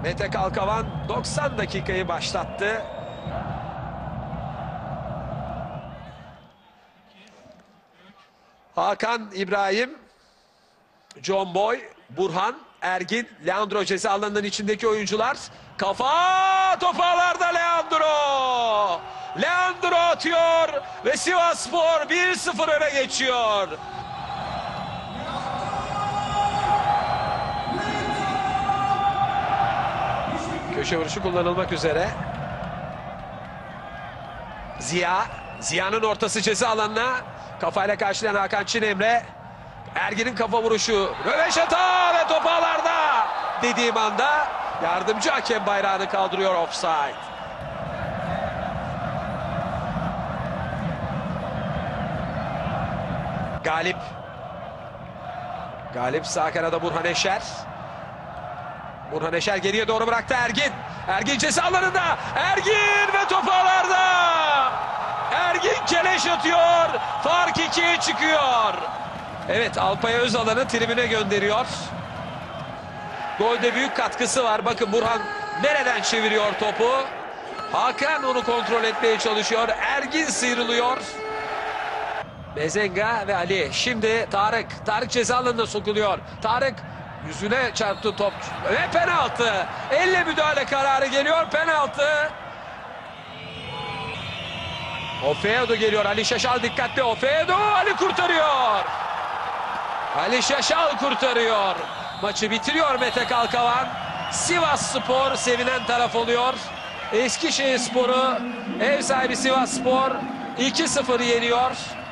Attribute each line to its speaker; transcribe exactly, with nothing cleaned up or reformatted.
Speaker 1: Mete Kalkavan doksan dakikayı başlattı. Hakan İbrahim, John Boy, Burhan, Ergin, Leandro ceza alanının içindeki oyuncular. Kafa top ağlarda Leandro. Leandro atıyor ve Sivasspor bir sıfır öne geçiyor. Köşe vuruşu kullanılmak üzere. Ziya, Ziya'nın ortası ceza alanına. Kafayla karşılayan Hakan Çinemre. Ergin'in kafa vuruşu. Röveşata ve top ağlarda. Dediğim anda yardımcı hakem bayrağını kaldırıyor, offside. Galip. Galip sağ kanada Burhan Eşer. Burhan Eşer geriye doğru bıraktı Ergin. Ergin ceza alanında. Ergin ve top ağlarda. Ergin keleş atıyor. Fark ikiye çıkıyor. Evet, Alpay Özalan'ı tribüne gönderiyor. Golde büyük katkısı var. Bakın Burhan nereden çeviriyor topu. Hakan onu kontrol etmeye çalışıyor. Ergin sıyrılıyor. Mezenga ve Ali. Şimdi Tarık. Tarık ceza alanına sokuluyor. Tarık yüzüne çarptı top. Ve penaltı. Elle müdahale kararı geliyor. Penaltı. Ofeado geliyor. Ali Şaşal dikkatli. Ofeado. Ali kurtarıyor. Ali Şaşal kurtarıyor. Maçı bitiriyor Mete Kalkavan. Sivasspor sevinen taraf oluyor. Eskişehirspor'u ev sahibi Sivasspor iki sıfır yeniyor.